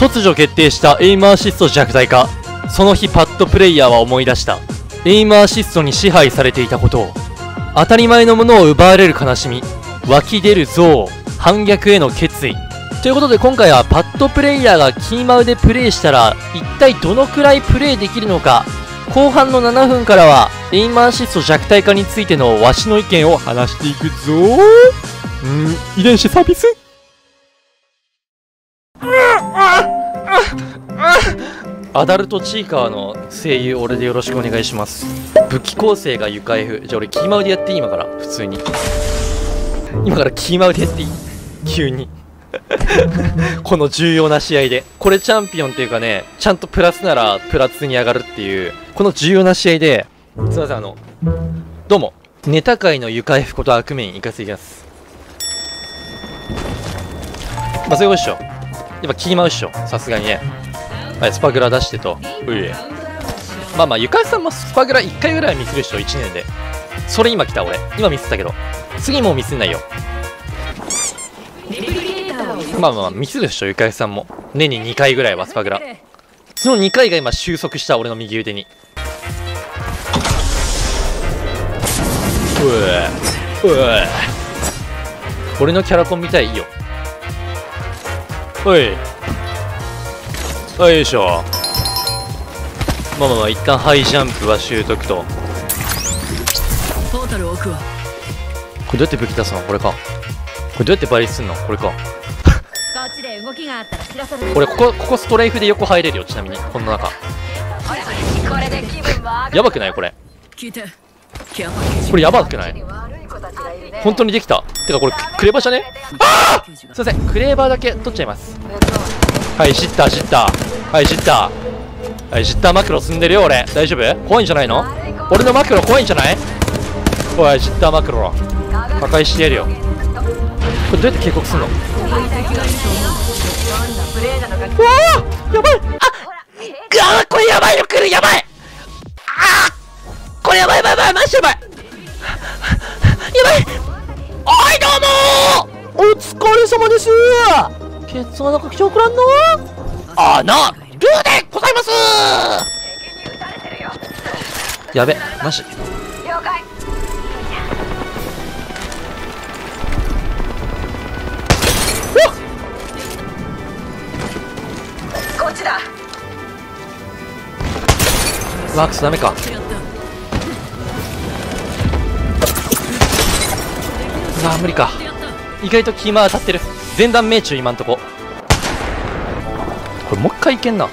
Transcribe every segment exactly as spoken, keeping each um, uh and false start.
突如決定したエイムアシスト弱体化。その日パッドプレイヤーは思い出した。エイムアシストに支配されていたことを。当たり前のものを奪われる悲しみ、湧き出る憎悪、反逆への決意。ということで今回はパッドプレイヤーがキーマウでプレイしたら一体どのくらいプレイできるのか。後半のななふんからはエイムアシスト弱体化についてのわしの意見を話していくぞー。んー遺伝子サービス。アダルトチーカーの声優俺でよろしくお願いします。武器構成が床 F。 じゃあ俺キーマウでやっていい？今から普通に今からキーマウでやっていい？急にこの重要な試合でこれチャンピオンっていうかね、ちゃんとプラスならプラスに上がるっていうこの重要な試合で、すいません、あのどうもネタ界の床 F こと悪メイン行かせていきます。まあそういうことっしょ。やっぱキーマウっしょ、さすがにね。はい、スパグラ出してと。ういまあまあゆかいさんもスパグラいっかいぐらいミスるでしょ、いちねんで。それ今来た。俺今ミスったけど次もうミスんないよ。まあまあミスるでしょ、ゆかいさんも年ににかいぐらいはスパグラ。そのにかいが今収束した。俺の右腕に。うえうえ俺のキャラコン見たいよ。おいよいしょ。まあまあまあ一旦ハイジャンプは習得と。これどうやって武器出すの？これか。これどうやって倍率すんの？これか。俺ここここストレイフで横入れるよ。ちなみにこの中やばくない？これこれやばくない？本当にできた。てかこれクレバーじゃね？ああすいません、クレーバーだけ取っちゃいます。はい、シッターシッター。はい、シッター。はい、シッターマクロ積んでるよ俺。大丈夫？怖いんじゃないの？俺のマクロ怖いんじゃない？おい、シッターマクロ破壊してやるよ。これどうやって警告すんの？うわーやばい。あっあーこれやばいの来る。やばい。あーこれやばいやばいやばいマジやばい。やばい。おいどうもーお疲れ様です。ケツはなんか気色らんの？あなルーでございます。やべマジ。こっちだ。ワークスダメか。うわ無理か。意外とキーマー当たってる。前段命中今んとこ。これもう一回いけんな。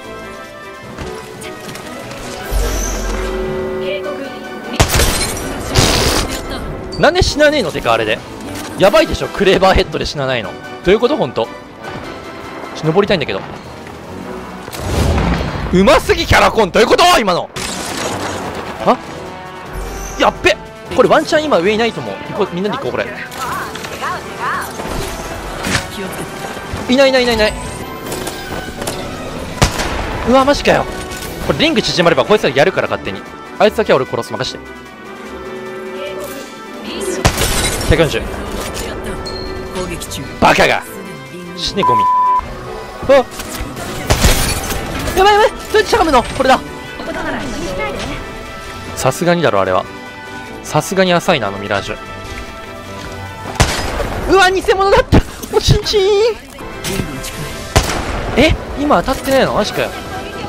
なんで死なねえの？てかあれでやばいでしょ。クレーバーヘッドで死なないのどういうこと？ほんと登りたいんだけど。うますぎキャラコン。どういうこと？今のあやっべ。これワンチャン今上いないと思う。行こうみんなで行こう。これいないいないいないいない。うわマジかよ。これリング縮まればこいつらやるから勝手に。あいつだけは俺殺す。任して。ひゃくよんじゅうバカが死ねゴミ。あやばいやばい。どうやってしゃがむの？これだ。さすがにだろあれは。さすがに浅いなあのミラージュ。うわ偽物だった。おちんちん。え今当たってないの？マジかよ。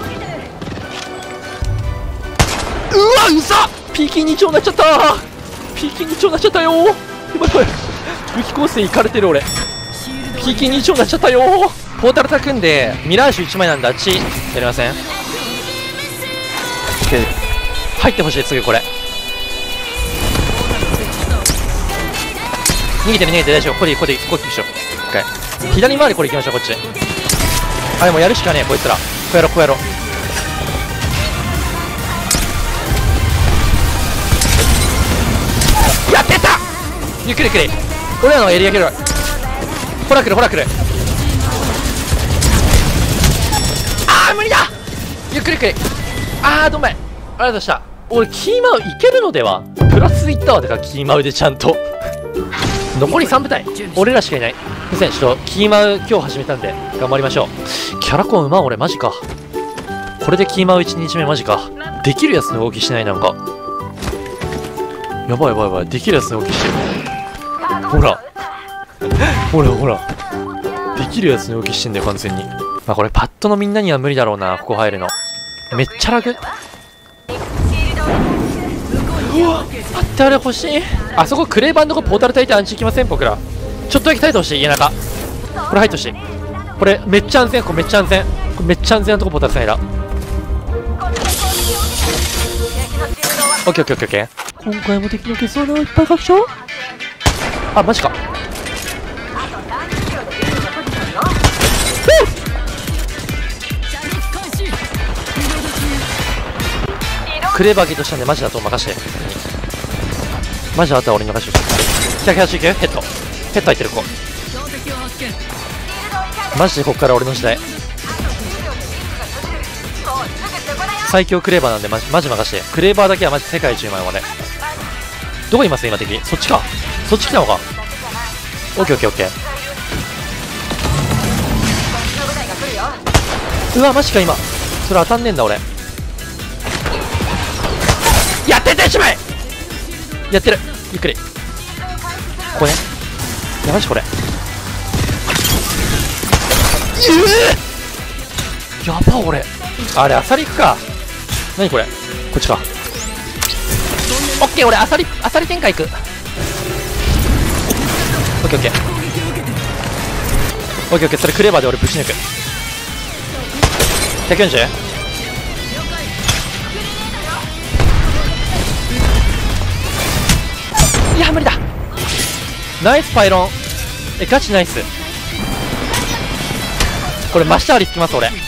うわうざっ。 ピーキーに 丁になっちゃった。 ピーキーに 丁になっちゃったよ。やばいやばい。武器構成いかれてる俺。 ピーキーに 丁になっちゃったよ。ポータルタ組んでミラージュいちまいなんであっちやりません？入ってほしい次これ。逃げてる逃げてる大丈夫。ここでここでここで行きましょう。一回左回りこれ行きましょう。こっちあでもやるしかねえこいつら。こうやろうこうやろう。やってた。ゆっくりゆっくり。俺らのエリア広い。ほら来るほら来る。あー無理だ。ゆっくりゆっくり。あーどんまい。ありがとうございました。俺キーマウいけるのでは。プラスいったわ。てかキーマウでちゃんと残りさん部隊俺らしかいない。 いません、ちょっとキーマウ今日始めたんで頑張りましょう。キャラコンうま俺マジか。これでキーマウいちにちめマジか。できるやつの動きしない。なんかやばいやばいやばい、できるやつの動きしてる。ほらほらほら、できるやつの動きしてんだよ完全に。まあこれパッドのみんなには無理だろうな、ここ入るのめっちゃラグ。うわあってあれ欲しい。あそこクレーバーのとこポータル焚いてアンチ行きません僕ら。ちょっとだけ焚いてほしい。家中これ入ってほしい。これめっちゃ安全。これめっちゃ安全。これめっちゃ安全なとこポータル焚いた。オッケーオッケーオッケーオッケー。今回も敵の消そうな、いっぱい確証。あマジか。クレーバーゲットしたんでマジだと任して。マジだったら俺に任して。ひゃくはちじゅうきゅうヘッドヘッド入ってる。ここマジでこっから俺の時代。最強クレーバーなんでマジマジ任して。クレーバーだけはマジ世界一うまいまで。どこいます今敵。そっちか。そっち来たのか。オッケーオッケーオッケー。うわマジか。今それ当たんねえんだ俺。やっててしまい。やってる。ゆっくりここね。やばいしこれ。えー、やば俺。あれアサリ行くか。何これ。こっちか。オッケー俺アサリアサリ展開行く。オッケーオッケーオッケーオッケー。それクレーバーで俺ぶち抜く。ひゃくよんじゅう。いや無理だ。ナイスパイロン。えガチナイス。これ真下割りつきます俺。ひ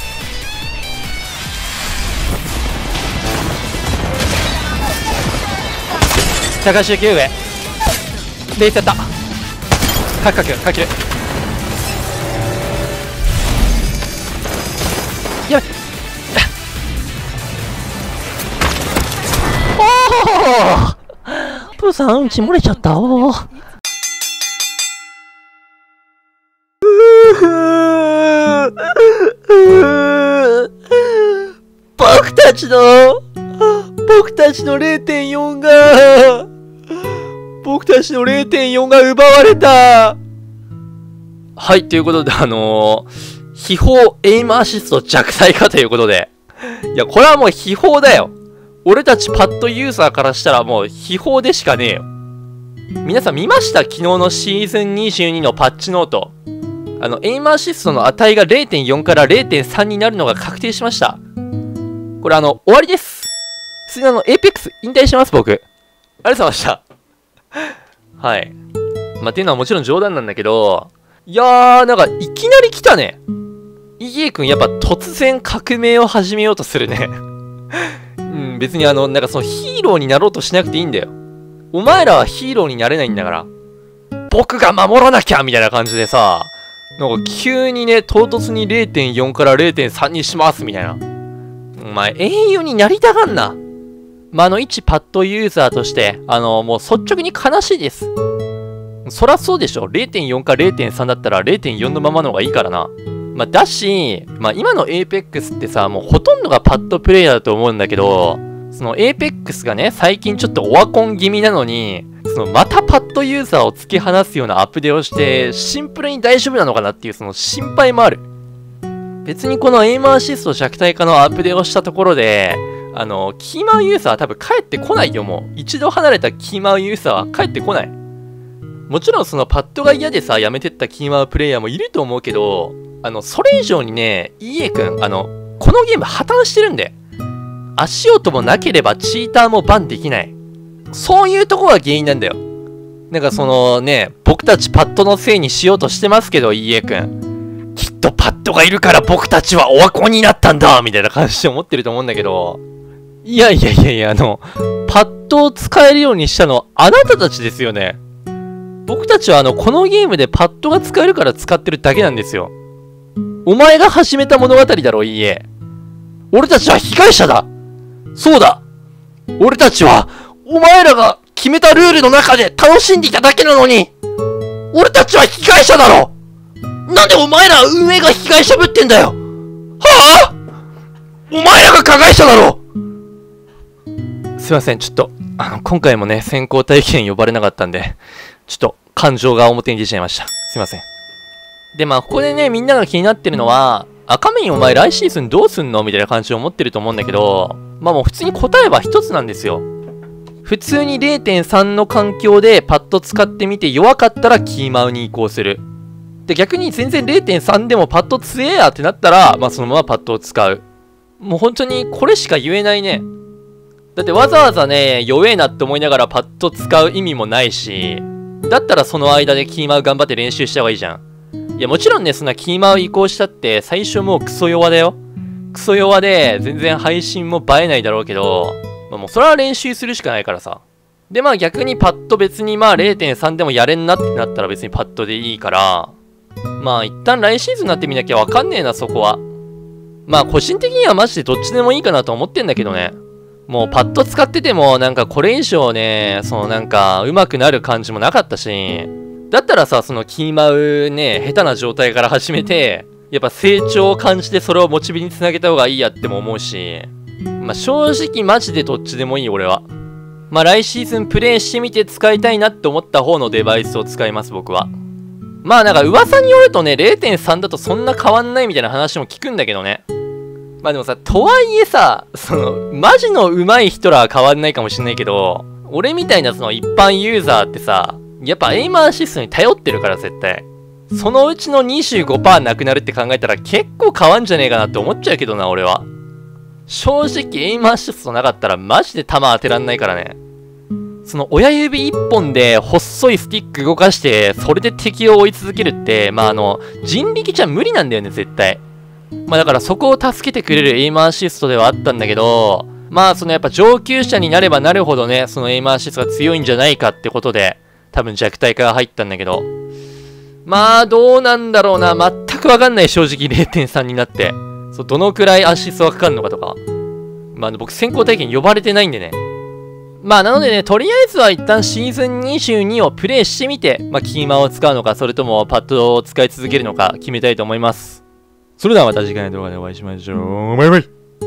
ゃくはちじゅうきゅう上レイスやった。カクカクかける。やべおおプーさんうんち漏れちゃったおー。僕たちの僕たちの れいてんよん が僕たちの れいてんよん が奪われた。はい、ということであのー、秘宝エイムアシスト弱体化ということで、いやこれはもう秘宝だよ。俺たちパッドユーザーからしたらもう秘宝でしかねえよ。皆さん見ました？昨日のシーズンにじゅうにのパッチノート。あのエイムアシストの値が れいてんよん から れいてんさん になるのが確定しました。これあの終わりです。普通にあのエーペックス引退します僕。ありがとうございました。はい。まあ、っていうのはもちろん冗談なんだけど、いやーなんかいきなり来たね。イーエー君やっぱ突然革命を始めようとするね。うん、別にあのなんかそのヒーローになろうとしなくていいんだよ。お前らはヒーローになれないんだから。僕が守らなきゃみたいな感じでさ、なんか急にね、唐突に れいてんよん から れいてんさん にしますみたいな。お前英雄になりたがんな。まあ、あの一パッドユーザーとして、あのもう率直に悲しいです。そらそうでしょ。れいてんよん か れいてんさん だったら れいてんよん のままの方がいいからな。まあ、だし、まあ、今の エーペックス ってさ、もうほとんどがパッドプレイヤーだと思うんだけど、その エーペックス がね、最近ちょっとオワコン気味なのに、そのまたパッドユーザーを突き放すようなアップデートをして、シンプルに大丈夫なのかなっていうその心配もある。別にこのエイムアシスト弱体化のアップデートをしたところで、あの、キーマウユーザーは多分帰ってこないよ、もう。一度離れたキーマウユーザーは帰ってこない。もちろんそのパッドが嫌でさ、やめてったキーマウプレイヤーもいると思うけど、あの、それ以上にね、イーエー 君、あの、このゲーム破綻してるんで。足音もなければチーターもバンできない。そういうとこが原因なんだよ。なんかそのね、僕たちパッドのせいにしようとしてますけど、イーエー 君。きっとパッドがいるから僕たちはオワコンになったんだみたいな感じで思ってると思うんだけど、いやいやいやいや、あの、パッドを使えるようにしたのあなたたちですよね。僕たちはあの、このゲームでパッドが使えるから使ってるだけなんですよ。お前が始めた物語だろ、いいえ。俺たちは被害者だ。そうだ。俺たちは、お前らが決めたルールの中で楽しんでいただけなのに、 俺たちは引き返者だろ。なんでお前ら運営が引き返者ぶってんだよ。はぁ、お前らが加害者だろ。すいません、ちょっと、あの、今回もね、選考体験呼ばれなかったんで、ちょっと、感情が表に出ちゃいました。すいません。で、まあ、ここでね、みんなが気になってるのは、赤メインお前来シーズンどうすんのみたいな感じを思ってると思うんだけど、まあもう普通に答えは一つなんですよ。普通に れいてんさん の環境でパッと使ってみて弱かったらキーマウに移行する。で、逆に全然 れいてんさん でもパッと強えやってなったら、まあそのままパッドを使う。もう本当にこれしか言えないね。だってわざわざね、弱えなって思いながらパッド使う意味もないし、だったらその間でキーマウ頑張って練習した方がいいじゃん。いやもちろんね、そんなキーマウ移行したって最初もうクソ弱だよ。クソ弱で全然配信も映えないだろうけど、まあ、もうそれは練習するしかないからさ。でまあ逆にパッド別にまあ れいてんさん でもやれんなってなったら別にパッドでいいから、まあ一旦来シーズンになってみなきゃわかんねえなそこは。まあ個人的にはマジでどっちでもいいかなと思ってんだけどね。もうパッド使っててもなんかこれ以上ね、そのなんか上手くなる感じもなかったし、だったらさ、そのキーマウね、下手な状態から始めて、やっぱ成長を感じてそれをモチベにつなげた方がいいやっても思うし、まあ正直マジでどっちでもいい俺は。まあ来シーズンプレイしてみて使いたいなって思った方のデバイスを使います僕は。まあなんか噂によるとね、れいてんさん だとそんな変わんないみたいな話も聞くんだけどね。まあでもさ、とはいえさ、その、マジの上手い人らは変わんないかもしんないけど、俺みたいなその一般ユーザーってさ、やっぱエイムアシストに頼ってるから絶対。そのうちの にじゅうごパーセント なくなるって考えたら結構変わんじゃねえかなって思っちゃうけどな、俺は。正直エイムアシストなかったらマジで弾当てらんないからね。その親指一本で細いスティック動かして、それで敵を追い続けるって、まああの、人力じゃ無理なんだよね、絶対。まあだからそこを助けてくれるエイムアシストではあったんだけど、まあそのやっぱ上級者になればなるほどね、そのエイムアシストが強いんじゃないかってことで、多分弱体化が入ったんだけど、まあどうなんだろうな、全くわかんない正直 れいてんさん になって、そうどのくらいアシストがかかるのかとか、まあ僕先行体験呼ばれてないんでね。まあなのでね、とりあえずは一旦シーズンにじゅうにをプレイしてみて、まあキーマンを使うのか、それともパッドを使い続けるのか決めたいと思います。それではまた次回の動画でお会いしましょう。バイバイ。